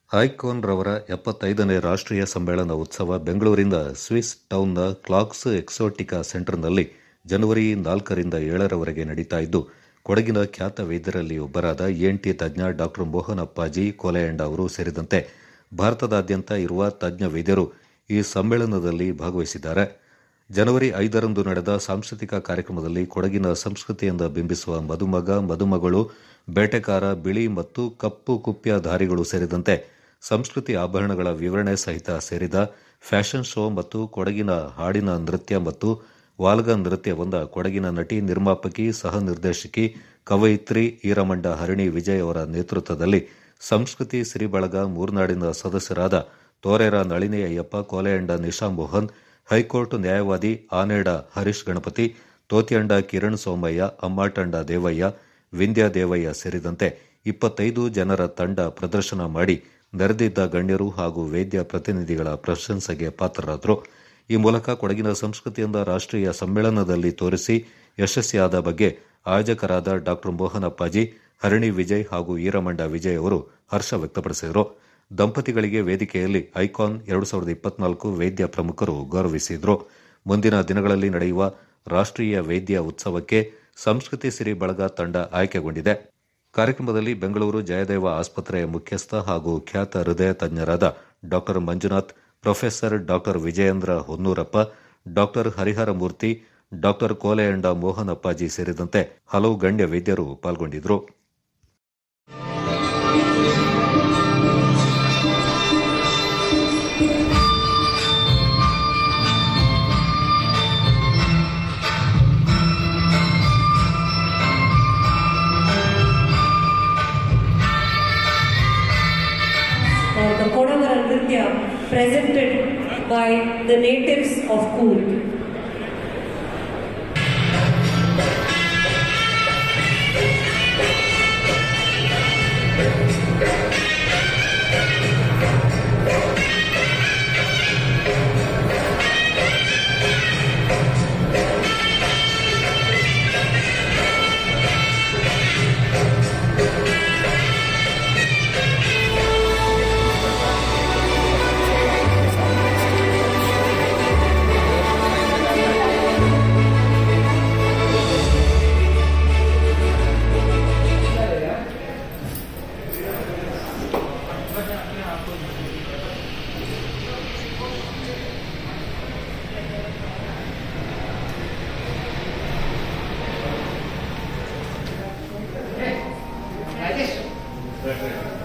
Icon ರವರ 75ನೇ ರಾಷ್ಟ್ರೀಯ ಸಮ್ಮೇಳನ ಉತ್ಸವ ಬೆಂಗಳೂರಿನ ಸ್ವಿಸ್ ಟೌನ್ನ ಕ್ಲಾಕ್ಸ್ ಎಕ್ಸೋಟಿಕಾ ಸೆಂಟರ್ನಲ್ಲಿ ಜನವರಿ 4ರಿಂದ 7ರವರೆಗೆ ನಡೀತಾ ಇದ್ದು, ಕೊಡಗಿನ ಖ್ಯಾತ ವೈದ್ಯರಲ್ಲಿ ಒಬ್ಬರಾದ ENT ತಜ್ಞ ಡಾ ಮೋಹನ್ ಅಪ್ಪಾಜಿ ಕೋಲೆಯಂಡ ಅವರು ಸೇರಿದಂತೆ ಭಾರತದಾದ್ಯಂತ ಇರುವ ತಜ್ಞ ವೈದ್ಯರು ಈ ಸಮ್ಮೇಳನದಲ್ಲಿ ಭಾಗವಹಿಸಿದ್ದಾರೆ. ಜನವರಿ 5ರಂದು ನಡೆದ ಸಾಂಸ್ಕೃತಿಕ ಕಾರ್ಯಕ್ರಮದಲ್ಲಿ ಕೊಡಗಿನ ಸಂಸ್ಕೃತಿಯಿಂದ ಬಿಂಬಿಸುವ ಮದುಮಗ, ಮದುಮಗಳು, ಬೇಟೆಕಾರ, ಬಿಳಿ ಮತ್ತು ಕಪ್ಪು ಕುಪ್ಯಧಾರಿಗಳು ಸೇರಿದಂತೆ ಸಂಸ್ಕೃತಿ ಆಭರಣಗಳ ವಿವರಣೆ ಸಹಿತ ಸೇರಿದ ಫ್ಯಾಷನ್ ಶೋ ಮತ್ತು ಕೊಡಗಿನ ಹಾಡಿನ ನೃತ್ಯ ಮತ್ತು ವಾಲ್ಗ ನೃತ್ಯವೊಂದ ಕೊಡಗಿನ ನಟಿ, ನಿರ್ಮಾಪಕಿ, ಸಹ ನಿರ್ದೇಶಕಿ, ಕವಯಿತ್ರಿ ಈರಮಂಡ ಹರಣಿ ವಿಜಯ್ ಅವರ ನೇತೃತ್ವದಲ್ಲಿ ಸಂಸ್ಕೃತಿ ಸಿರಿಬಳಗ ಮೂರ್ನಾಡಿನ ಸದಸ್ಯರಾದ ತೋರೇರ ನಳಿನಿ ಅಯ್ಯಪ್ಪ, ಕೋಲೆಯಂಡ ನಿಶಾ ಮೋಹನ್, ಹೈಕೋರ್ಟ್ ನ್ಯಾಯವಾದಿ ಆನೇಡ ಹರೀಶ್ ಗಣಪತಿ, ತೋತಿಯಂಡ ಕಿರಣ್ ಸೋಮಯ್ಯ, ಅಮ್ಮಾಟಂಡ ದೇವಯ್ಯ, ವಿಂಧ್ಯ ದೇವಯ್ಯ ಸೇರಿದಂತೆ 25 ಜನರ ತಂಡ ಪ್ರದರ್ಶನ ಮಾಡಿ ನೆರೆದಿದ್ದ ಗಣ್ಯರು ಹಾಗೂ ವೇದ್ಯ ಪ್ರತಿನಿಧಿಗಳ ಪ್ರಶಂಸೆಗೆ ಪಾತ್ರರಾದರು. ಈ ಮೂಲಕ ಕೊಡಗಿನ ಸಂಸ್ಕೃತಿಯಿಂದ ರಾಷ್ಟ್ರೀಯ ಸಮ್ಮೇಳನದಲ್ಲಿ ತೋರಿಸಿ ಯಶಸ್ವಿಯಾದ ಬಗ್ಗೆ ಆಯೋಜಕರಾದ ಡಾ ಮೋಹನ್ ಅಪ್ಪಾಜಿ, ಹರಣಿ ವಿಜಯ್ ಹಾಗೂ ಈರಮಂಡ ವಿಜಯ್ ಅವರು ಹರ್ಷ ವ್ಯಕ್ತಪಡಿಸಿದರು. ದಂಪತಿಗಳಿಗೆ ವೇದಿಕೆಯಲ್ಲಿ ಐಕಾನ್ 2024 ವೇದ್ಯ ಪ್ರಮುಖರು ಗೌರವಿಸಿದರು. ಮುಂದಿನ ದಿನಗಳಲ್ಲಿ ನಡೆಯುವ ರಾಷ್ಟ್ರೀಯ ವೇದ್ಯ ಉತ್ಸವಕ್ಕೆ ಸಂಸ್ಕೃತಿ ಸಿರಿ ಬಳಗ ತಂಡ ಆಯ್ಕೆಗೊಂಡಿದೆ. ಕಾರ್ಯಕ್ರಮದಲ್ಲಿ ಬೆಂಗಳೂರು ಜಯದೇವ ಆಸ್ಪತ್ರೆಯ ಮುಖ್ಯಸ್ಥ ಹಾಗೂ ಖ್ಯಾತ ಹೃದಯ ತಜ್ಞರಾದ ಡಾ ಮಂಜುನಾಥ್, ಪ್ರೊಫೆಸರ್ ಡಾ ವಿಜಯೇಂದ್ರ ಹೊನ್ನೂರಪ್ಪ, ಡಾ ಹರಿಹರ ಮೂರ್ತಿ, ಡಾ ಕೋಲೆಯಂಡ ಮೋಹನ್ ಅಪ್ಪಾಜಿ ಸೇರಿದಂತೆ ಹಲವು ಗಣ್ಯ ವೈದ್ಯರು ಪಾಲ್ಗೊಂಡಿದ್ದರು. The Kodamara Nritya presented by the natives of Coorg. Right.